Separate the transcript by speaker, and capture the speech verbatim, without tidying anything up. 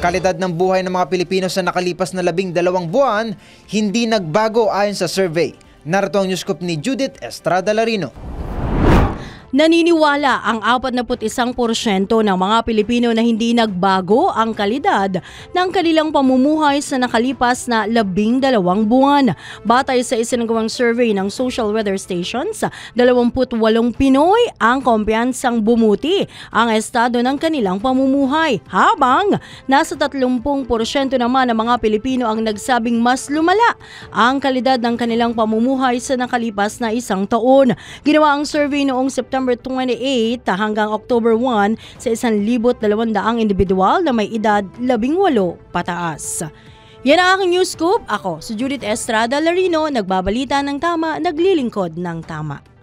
Speaker 1: kalidad ng buhay ng mga Pilipino sa nakalipas na labing dalawang buwan, hindi nagbago ayon sa survey. Narito ang newscoop ni Judith Estrada Larino.
Speaker 2: Naniniwala ang apat na put isang porsyento ng mga Pilipino na hindi nagbago ang kalidad ng kanilang pamumuhay sa nakalipas na labing dalawang buwan. Batay sa isinagawang survey ng Social Weather Stations, dalawamput walong Pinoy ang kumpiyansang bumuti ang estado ng kanilang pamumuhay, habang nasa tatlumpung porsyento naman ng mga Pilipino ang nagsabing mas lumala ang kalidad ng kanilang pamumuhay sa nakalipas na isang taon. Ginawa ang survey noong September twenty-eight hanggang October one sa isang libot dalawang daang individual na may edad labing walo pataas. Yan ang aking news scoop. Ako si Judith Estrada Larino, nagbabalita ng tama, naglilingkod ng tama.